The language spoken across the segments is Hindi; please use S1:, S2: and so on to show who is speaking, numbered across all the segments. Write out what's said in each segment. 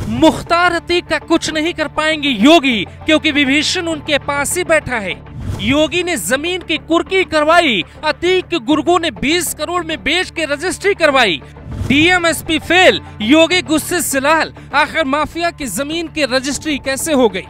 S1: मुख्तार अतीक का कुछ नहीं कर पाएंगे योगी, क्योंकि विभीषण उनके पास ही बैठा है। योगी ने जमीन की कुर्की करवाई, अतीक के गुर्गों ने 20 करोड़ में बेच के रजिस्ट्री करवाई। डीएम एसपी फेल, योगी गुस्से से लाल। आखिर माफिया की जमीन की रजिस्ट्री कैसे हो गई?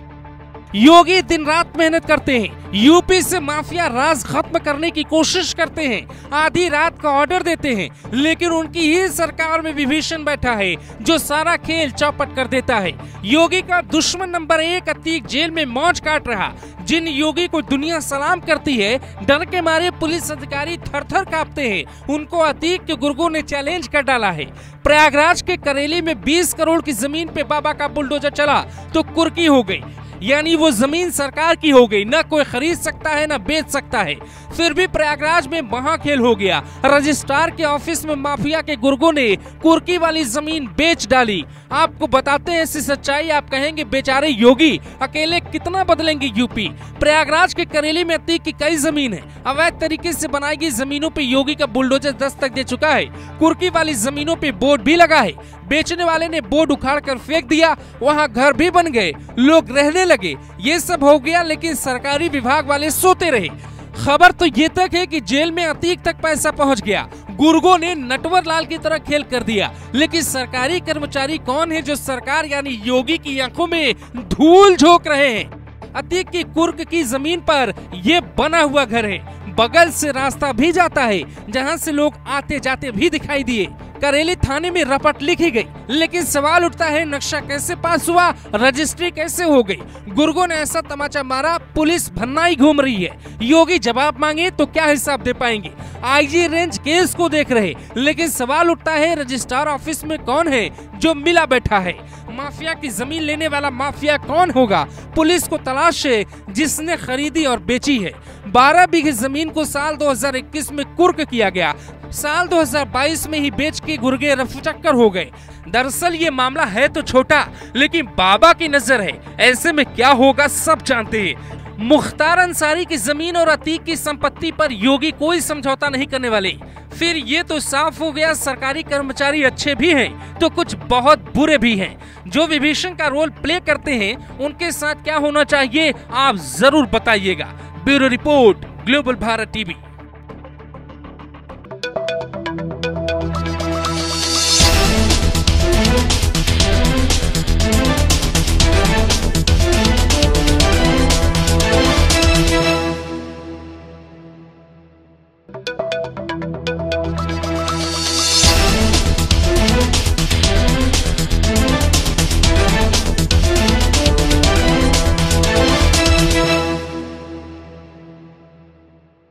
S1: योगी दिन रात मेहनत करते हैं, यूपी से माफिया राज खत्म करने की कोशिश करते हैं, आधी रात का ऑर्डर देते हैं, लेकिन उनकी ही सरकार में विभीषण बैठा है जो सारा खेल चौपट कर देता है। योगी का दुश्मन नंबर 1 अतीक जेल में मौज काट रहा। जिन योगी को दुनिया सलाम करती है, डर के मारे पुलिस अधिकारी थर-थर कांपते हैं, उनको अतीक के गुर्गों ने चैलेंज कर डाला है। प्रयागराज के करेली में 20 करोड़ की जमीन पे बाबा का बुलडोजर चला तो कुर्की हो गई, यानी वो जमीन सरकार की हो गई, ना कोई खरीद सकता है ना बेच सकता है। फिर भी प्रयागराज में महाखेल हो गया। रजिस्ट्रार के ऑफिस में माफिया के गुर्गों ने कुर्की वाली जमीन बेच डाली। आपको बताते हैं ऐसी सच्चाई, आप कहेंगे बेचारे योगी अकेले कितना बदलेंगे यूपी। प्रयागराज के करेली में अतीक की कई जमीन है। अवैध तरीके से बनाई गई जमीनों पे योगी का बुलडोजर दस्तक दे चुका है। कुर्की वाली जमीनों पे बोर्ड भी लगा है। बेचने वाले ने बोर्ड उखाड़ कर फेंक दिया, वहाँ घर भी बन गए, लोग रहने लगे। ये सब हो गया, लेकिन सरकारी विभाग वाले सोते रहे। खबर तो ये तक है कि जेल में अतीक तक पैसा पहुंच गया। गुर्गों ने नटवर लाल की तरह खेल कर दिया, लेकिन सरकारी कर्मचारी कौन है जो सरकार यानी योगी की आंखों में धूल झोंक रहे हैं? अतीक की कुर्क की जमीन पर ये बना हुआ घर है, बगल से रास्ता भी जाता है जहां से लोग आते जाते भी दिखाई दिए। करेली थाने में रपट लिखी गई, लेकिन सवाल उठता है नक्शा कैसे पास हुआ, रजिस्ट्री कैसे हो गई? गुर्गों ने ऐसा तमाचा मारा, पुलिस भन्नाई घूम रही है। योगी जवाब मांगे तो क्या हिसाब दे पाएंगे? आईजी रेंज केस को देख रहे, लेकिन सवाल उठता है रजिस्ट्रार ऑफिस में कौन है जो मिला बैठा है? माफिया की जमीन लेने वाला माफिया कौन होगा? पुलिस को तलाश है जिसने खरीदी और बेची है। 12 बीघे जमीन को साल 2021 में कुर्क किया गया, साल 2022 में ही बेच के गुर्गे रफूचक्कर हो गए। दरअसल ये मामला है तो छोटा, लेकिन बाबा की नजर है, ऐसे में क्या होगा सब जानते हैं। मुख्तार अंसारी की जमीन और अतीक की संपत्ति पर योगी कोई समझौता नहीं करने वाले। फिर ये तो साफ हो गया सरकारी कर्मचारी अच्छे भी हैं तो कुछ बहुत बुरे भी हैं। जो विभीषण का रोल प्ले करते हैं उनके साथ क्या होना चाहिए आप जरूर बताइएगा। Bureau report, global Bharat TV.